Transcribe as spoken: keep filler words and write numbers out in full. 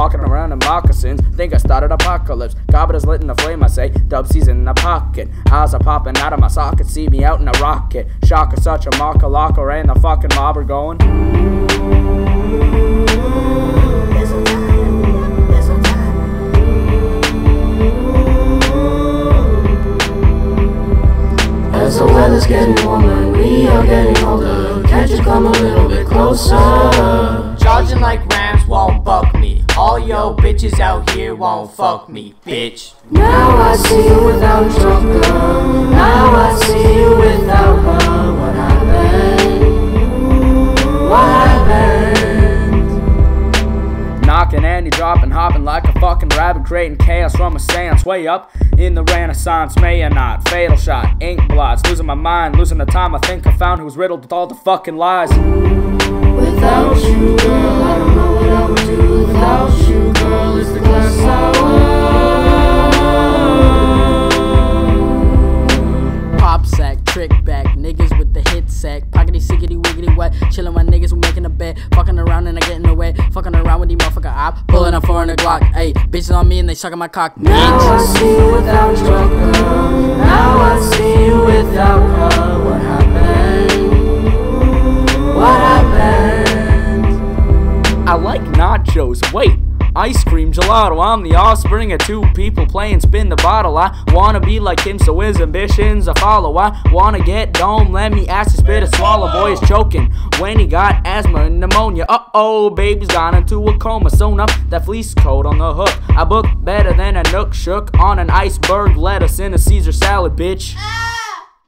walking around in moccasins. Think I started apocalypse. Goblet is lit in the flame, I say. Dubsy's in the pocket. Eyes are popping out of my socket. See me out in a rocket. Shocker, such a marker, locker, and the fucking mob are going. As the weather's getting warmer and we are getting older, can't you come a little bit closer? Charging like rams won't buck me. All yo bitches out here won't fuck me, bitch. Now I see you without your girl. Now I see you without her. What happened? What happened? Knocking and you dropping, hopping like a fucking rabbit, creating chaos from a seance. Way up in the Renaissance, may or not. Fatal shot, ink blots, losing my mind, losing the time. I think I found who's riddled with all the fucking lies. Without you, girl, I don't know what I would do. Without you, girl, it's the glass hour. Pop sack, trick back, niggas with the hit sack. Pockety sickety wiggity wet, chillin' my niggas who making a bet. Fucking around and I get in the way. Fucking around with these motherfucker op. Pulling a four in the Glock. Ayy, bitches on me and they sucking my cock. Now I see you without your girl. Now I see you without her. What happened? What happened? I like nachos. Wait. Ice cream, gelato, I'm the offspring of two people playing spin the bottle. I wanna be like him, so his ambitions I follow. I wanna get dome, let me ask you spit a swallow. Boy is choking when he got asthma and pneumonia. Uh-oh, baby's gone into a coma. Sewn up that fleece coat on the hook. I book better than a nook shook on an iceberg lettuce in a Caesar salad, bitch.